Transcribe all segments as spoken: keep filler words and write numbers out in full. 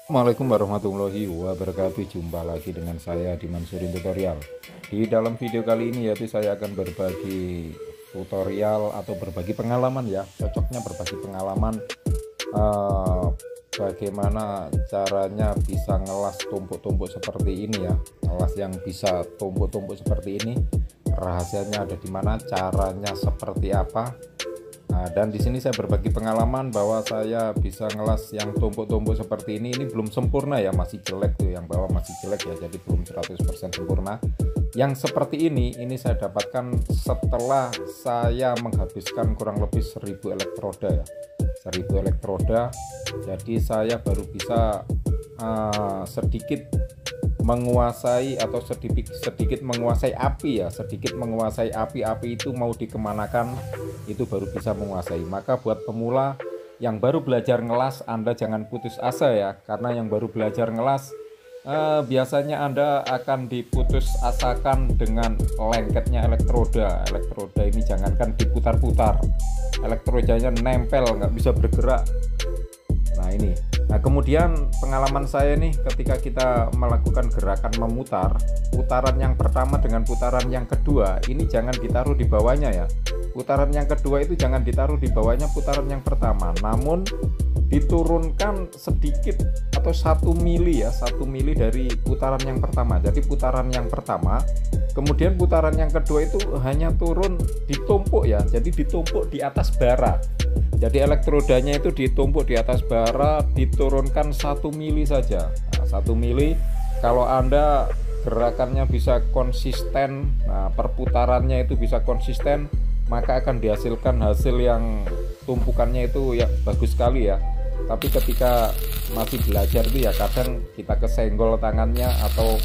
Assalamualaikum warahmatullahi wabarakatuh. Jumpa lagi dengan saya di Mansurin Tutorial. Di dalam video kali ini yaitu saya akan berbagi tutorial atau berbagi pengalaman ya. Cocoknya berbagi pengalaman eh, bagaimana caranya bisa ngelas tumpuk-tumpuk seperti ini ya. Ngelas yang bisa tumpuk-tumpuk seperti ini. Rahasianya ada di mana? Caranya seperti apa? Nah, dan di sini saya berbagi pengalaman bahwa saya bisa ngelas yang tumpuk-tumpuk seperti ini. Ini belum sempurna ya, masih jelek tuh, yang bawah masih jelek ya, jadi belum seratus persen sempurna. Yang seperti ini, ini saya dapatkan setelah saya menghabiskan kurang lebih seribu elektroda ya, seribu elektroda. Jadi saya baru bisa uh, sedikit menguasai atau sedikit sedikit menguasai api ya, sedikit menguasai api api itu mau dikemanakan itu baru bisa menguasai. Maka buat pemula yang baru belajar ngelas, Anda jangan putus asa ya, karena yang baru belajar ngelas eh, biasanya Anda akan diputus asakan dengan lengketnya elektroda. Elektroda ini jangankan diputar-putar, elektrodanya nempel, nggak bisa bergerak. Nah ini, nah kemudian pengalaman saya nih ketika kita melakukan gerakan memutar, putaran yang pertama dengan putaran yang kedua ini jangan ditaruh di bawahnya ya. Putaran yang kedua itu jangan ditaruh di bawahnya putaran yang pertama, namun diturunkan sedikit atau satu mili ya, satu mili dari putaran yang pertama. Jadi putaran yang pertama, kemudian putaran yang kedua itu hanya turun ditumpuk ya, jadi ditumpuk di atas bara. Jadi elektrodanya itu ditumpuk di atas bara, diturunkan satu mili saja. Nah, satu mili, kalau Anda gerakannya bisa konsisten, nah perputarannya itu bisa konsisten, maka akan dihasilkan hasil yang tumpukannya itu ya bagus sekali ya. Tapi ketika masih belajar itu ya kadang kita kesenggol tangannya atau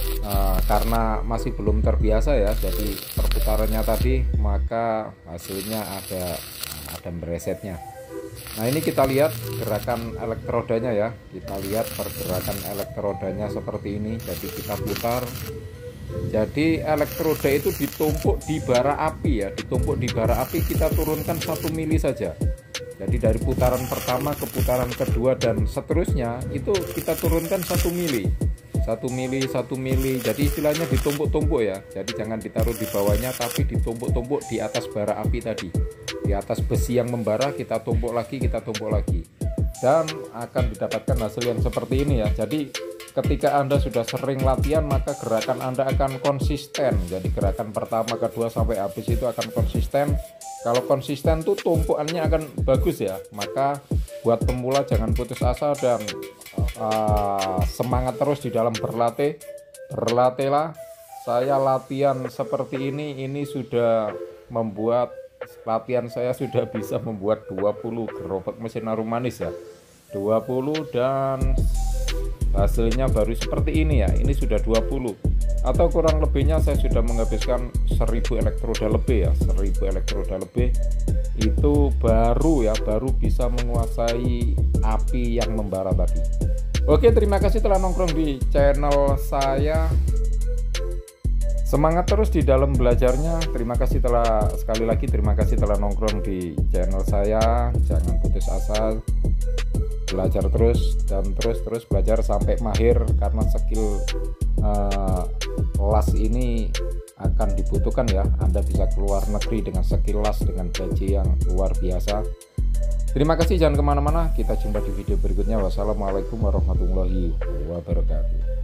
uh, karena masih belum terbiasa ya, jadi perputarannya tadi, maka hasilnya ada ada meresetnya. Nah ini kita lihat gerakan elektrodanya ya, kita lihat pergerakan elektrodanya seperti ini. Jadi kita putar, jadi elektroda itu ditumpuk di bara api ya, ditumpuk di bara api, kita turunkan satu mili saja. Jadi dari putaran pertama ke putaran kedua dan seterusnya itu kita turunkan satu mili, satu mili, satu mili. Jadi istilahnya ditumpuk-tumpuk ya. Jadi jangan ditaruh di bawahnya, tapi ditumpuk-tumpuk di atas bara api tadi, di atas besi yang membara, kita tumpuk lagi, kita tumpuk lagi, dan akan didapatkan hasil yang seperti ini ya. Jadi ketika Anda sudah sering latihan, maka gerakan Anda akan konsisten. Jadi gerakan pertama, kedua sampai habis itu akan konsisten. Kalau konsisten tuh tumpukannya akan bagus ya. Maka buat pemula jangan putus asa dan uh, semangat terus di dalam berlatih. Berlatihlah. Saya latihan seperti ini, ini sudah membuat latihan saya sudah bisa membuat dua puluh gerobak mesin harum manis ya, dua puluh, dan hasilnya baru seperti ini ya. Ini sudah dua puluh, atau kurang lebihnya saya sudah menghabiskan seribu elektroda lebih ya, seribu elektroda lebih. Itu baru ya, baru bisa menguasai api yang membara tadi. Oke, terima kasih telah nongkrong di channel saya. Semangat terus di dalam belajarnya. Terima kasih telah, sekali lagi terima kasih telah nongkrong di channel saya. Jangan putus asa, belajar terus dan terus terus belajar sampai mahir, karena skill uh, las ini akan dibutuhkan ya. Anda bisa keluar negeri dengan skill las dengan gaji yang luar biasa. Terima kasih, jangan kemana-mana, kita jumpa di video berikutnya. Wassalamualaikum warahmatullahi wabarakatuh.